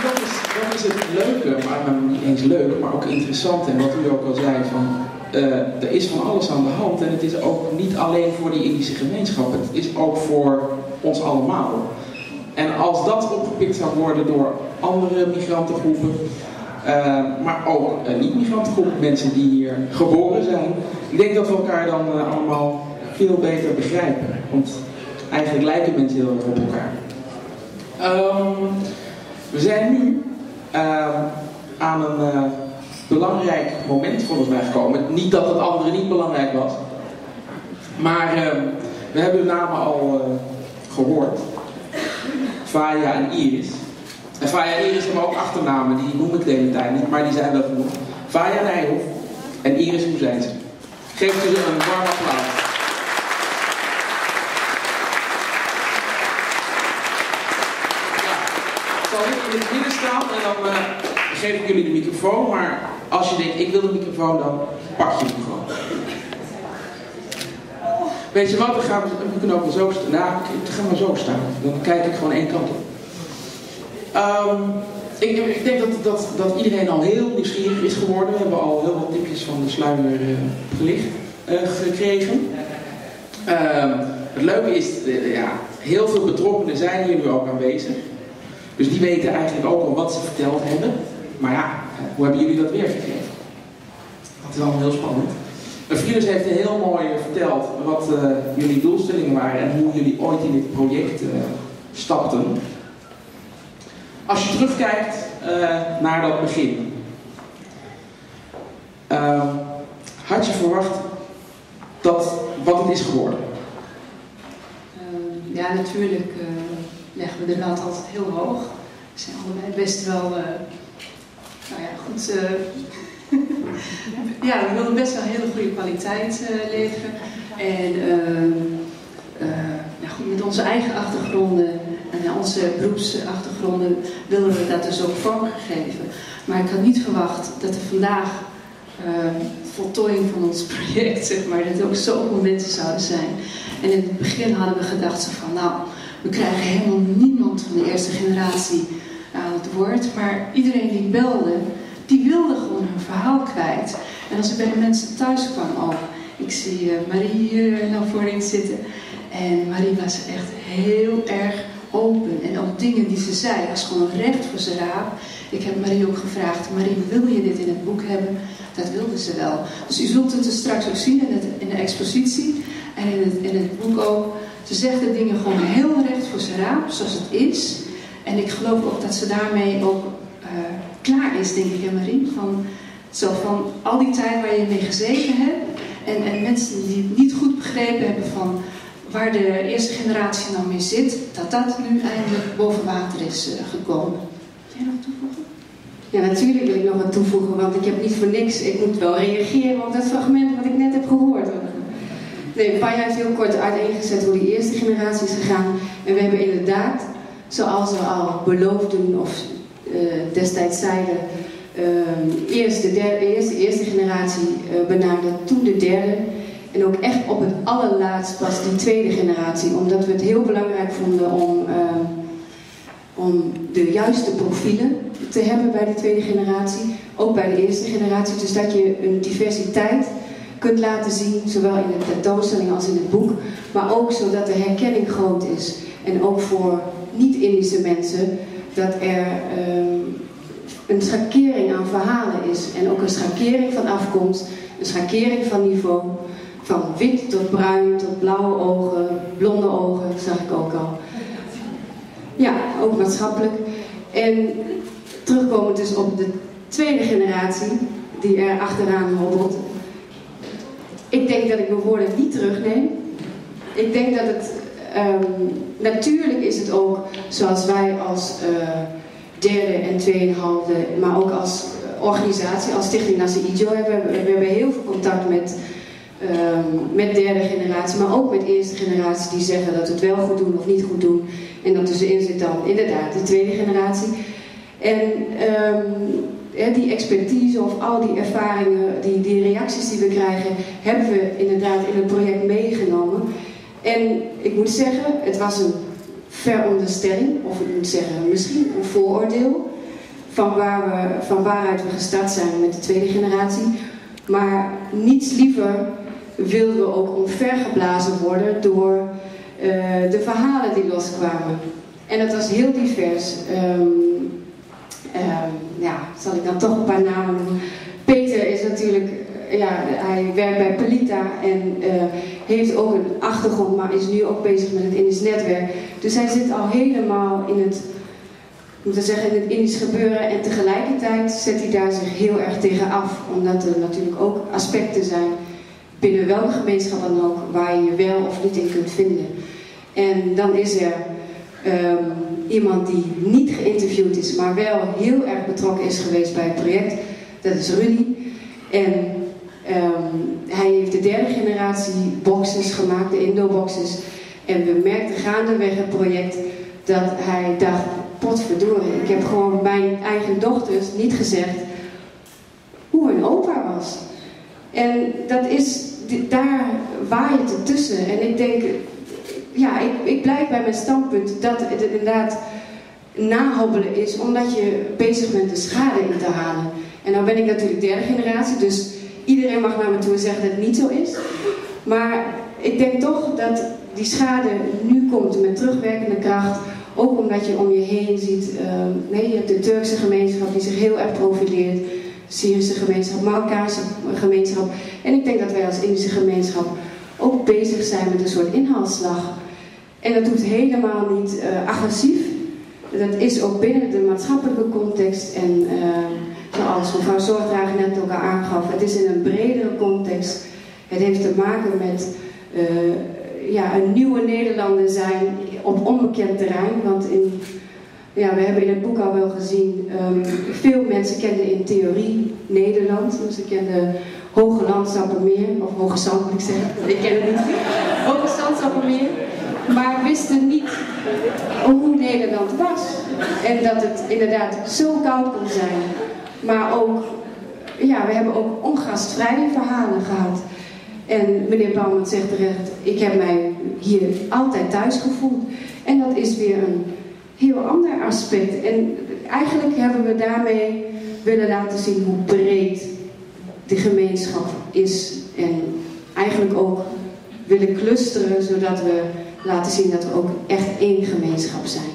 dat is het leuke, maar niet eens leuk, maar ook interessant. En wat u ook al zei, van, er is van alles aan de hand. En het is ook niet alleen voor die Indische gemeenschap, het is ook voor ons allemaal. En als dat opgepikt zou worden door andere migrantengroepen, maar ook niet-migrantengroepen, mensen die hier geboren zijn, ik denk dat we elkaar dan allemaal veel beter begrijpen. Want eigenlijk lijken mensen heel erg op elkaar. We zijn nu aan een belangrijk moment volgens mij gekomen. Niet dat het andere niet belangrijk was. Maar we hebben hun namen al gehoord. Faya en Iris. En Faya en Iris hebben ook achternamen, die noem ik de hele tijd niet, maar die zijn wel genoeg. Faya Nijhoff en Iris Hoezijnse. Geef ze een warm applaus. Ik zal nu in het midden staan en dan geef ik jullie de microfoon, maar als je denkt ik wil de microfoon, dan pak je de microfoon. Weet je wat, we kunnen ook wel zo staan. Nou, ik ga maar zo staan. Dan kijk ik gewoon één kant op. Ik denk dat iedereen al heel nieuwsgierig is geworden. We hebben al heel wat tipjes van de sluier gelicht gekregen. Het leuke is, heel veel betrokkenen zijn hier nu ook aanwezig. Dus die weten eigenlijk ook al wat ze verteld hebben. Maar ja, hoe hebben jullie dat weergegeven? Dat is allemaal heel spannend. Frieders heeft heel mooi verteld wat jullie doelstellingen waren en hoe jullie ooit in dit project stapten. Als je terugkijkt naar dat begin, had je verwacht wat het is geworden? Ja, natuurlijk leggen we de lat altijd heel hoog. We zijn allebei best wel, goed. Ja, we wilden best wel een hele goede kwaliteit leveren. En met onze eigen achtergronden en onze beroepsachtergronden willen we dat dus ook vormgegeven. Maar ik had niet verwacht dat er vandaag voltooiing van ons project, zeg maar, dat er ook zoveel mensen zouden zijn. En in het begin hadden we gedacht zo van, nou, we krijgen helemaal niemand van de eerste generatie aan het woord. Maar iedereen die belde, die wilde gewoon hun verhaal kwijt. En als ik bij de mensen thuis kwam ook. Ik zie Marie hier nou voorin zitten. En Marie was echt heel erg open. En ook dingen die ze zei, was gewoon recht voor zijn raap. Ik heb Marie ook gevraagd, Marie, wil je dit in het boek hebben? Dat wilde ze wel. Dus u zult het er straks ook zien in de expositie. En in het boek ook. Ze zegt de dingen gewoon heel recht voor zijn raap, zoals het is. En ik geloof ook dat ze daarmee ook klaar is, denk ik, hè Marie? Van al die tijd waar je mee gezeten hebt. En mensen die het niet goed begrepen hebben van waar de eerste generatie nou mee zit. Dat nu eindelijk boven water is gekomen. Wil jij nog toevoegen? Ja, natuurlijk wil ik nog wat toevoegen. Want ik heb niet voor niks. Ik moet wel reageren op dat fragment wat ik net heb gehoord. Nee, Paya heeft heel kort uiteengezet hoe die eerste generatie is gegaan. En we hebben inderdaad, zoals we al beloofden of destijds zeiden, eerst de eerste generatie benaderd, toen de derde. En ook echt op het allerlaatst pas die tweede generatie. Omdat we het heel belangrijk vonden om de juiste profielen te hebben bij de tweede generatie. Ook bij de eerste generatie. Dus dat je een diversiteit kunt laten zien, zowel in de tentoonstelling als in het boek. Maar ook zodat de herkenning groot is. En ook voor niet-Indische mensen, dat er een schakering aan verhalen is. En ook een schakering van afkomst, een schakering van niveau. Van wit tot bruin, tot blauwe ogen, blonde ogen, zag ik ook al. Ja, ook maatschappelijk. En terugkomend dus op de tweede generatie, die er achteraan hobbelt. Ik denk dat ik mijn woorden niet terugneem. Ik denk dat het, natuurlijk is het ook zoals wij als derde en tweeënhalve, maar ook als organisatie, als Stichting Nasi Ijo, we hebben heel veel contact met derde generatie, maar ook met eerste generatie die zeggen dat we het wel goed doen of niet goed doen. En dat tussenin zit dan inderdaad de tweede generatie. En die expertise of al die ervaringen, die reacties die we krijgen, hebben we inderdaad in het project meegenomen. En ik moet zeggen, het was een veronderstelling, of ik moet zeggen misschien een vooroordeel. van waaruit we gestart zijn met de tweede generatie. Maar niets liever wilden we ook omvergeblazen worden door de verhalen die loskwamen. En dat was heel divers. Zal ik dan toch een paar namen noemen. Peter is natuurlijk, hij werkt bij Pelita en heeft ook een achtergrond, maar is nu ook bezig met het Indisch netwerk. Dus hij zit al helemaal in het Indisch gebeuren en tegelijkertijd zet hij daar zich heel erg tegen af. Omdat er natuurlijk ook aspecten zijn, binnen welke gemeenschap dan ook, waar je je wel of niet in kunt vinden. En dan is er iemand die niet geïnterviewd is, maar wel heel erg betrokken is geweest bij het project. Dat is Rudy. En hij heeft de derde generatie boxes gemaakt, de Indo-boxes. En we merkten gaandeweg het project dat hij dacht, potverdorie, ik heb gewoon mijn eigen dochters niet gezegd hoe hun opa was. En dat is, daar waait het ertussen. En ik denk, ik blijf bij mijn standpunt dat het inderdaad nahobbelen is, omdat je bezig bent de schade in te halen. En nou ben ik natuurlijk derde generatie, dus iedereen mag naar me toe zeggen dat het niet zo is. Maar ik denk toch dat die schade nu komt met terugwerkende kracht. Ook omdat je om je heen ziet, je hebt de Turkse gemeenschap die zich heel erg profileert. De Syrische gemeenschap, Marokkaanse gemeenschap. En ik denk dat wij als Indische gemeenschap ook bezig zijn met een soort inhaalslag. En dat doet helemaal niet agressief. Dat is ook binnen de maatschappelijke context. En zoals mevrouw Zorgdrager net ook al aangaf, het is in een bredere context. Het heeft te maken met een nieuwe Nederlander zijn op onbekend terrein. Want we hebben in het boek al wel gezien, veel mensen kenden in theorie Nederland. Ze kenden Hoge Landstappenmeer, of Hoge Zand moet ik zeggen, ik ken het niet. Hoge Zandstappenmeer, maar wisten niet hoe Nederland was. En dat het inderdaad zo koud kon zijn. Maar ook, we hebben ook ongastvrije verhalen gehad. En meneer Bouwman zegt terecht, ik heb mij hier altijd thuis gevoeld. En dat is weer een heel ander aspect. En eigenlijk hebben we daarmee willen laten zien hoe breed de gemeenschap is. En eigenlijk ook willen clusteren, zodat we laten zien dat we ook echt één gemeenschap zijn.